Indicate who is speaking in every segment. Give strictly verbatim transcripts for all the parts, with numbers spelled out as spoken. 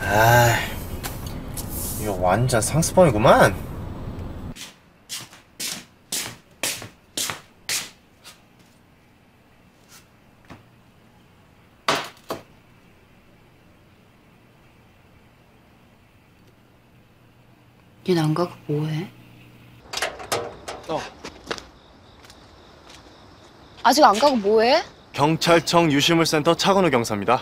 Speaker 1: 아, 이거 완전 상습범이구만.
Speaker 2: 얘 안 가고 뭐해?
Speaker 3: 어.
Speaker 2: 아직 안 가고 뭐해?
Speaker 3: 경찰청 유실물센터 차건우 경사입니다.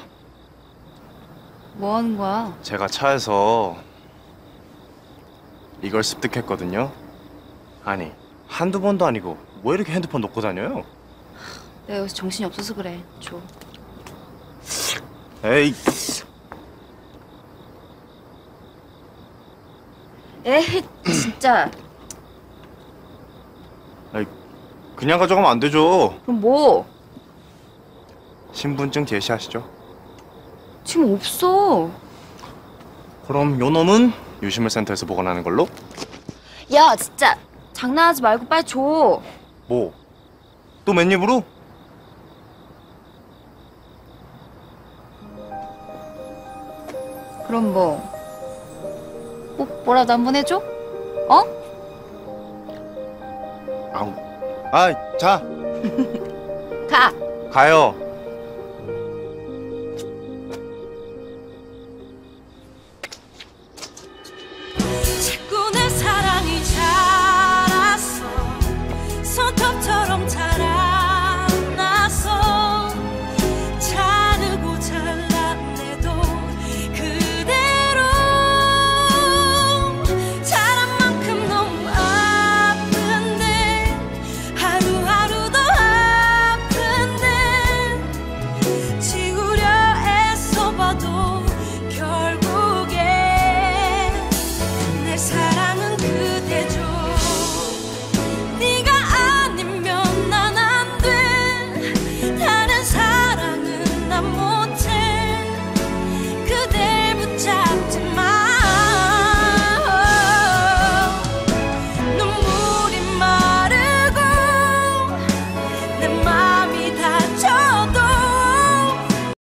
Speaker 2: 뭐 하는 거야?
Speaker 3: 제가 차에서 이걸 습득했거든요. 아니, 한두 번도 아니고 왜 이렇게 핸드폰 놓고 다녀요?
Speaker 2: 내가 여기서 정신이 없어서 그래. 줘.
Speaker 3: 에이,
Speaker 2: 에이, 진짜.
Speaker 3: 에이, 그냥 가져가면 안 되죠.
Speaker 2: 그럼 뭐?
Speaker 3: 신분증 제시하시죠.
Speaker 2: 지금 없어.
Speaker 3: 그럼 요 놈은 유실물센터에서 보관하는 걸로?
Speaker 2: 야, 진짜. 장난하지 말고 빨리 줘.
Speaker 3: 뭐? 또 맨입으로?
Speaker 2: 그럼 뭐? 뭐, 뭐라도 한 번 해줘? 어?
Speaker 3: 아우, 아, 자,
Speaker 2: 가.
Speaker 3: 가요.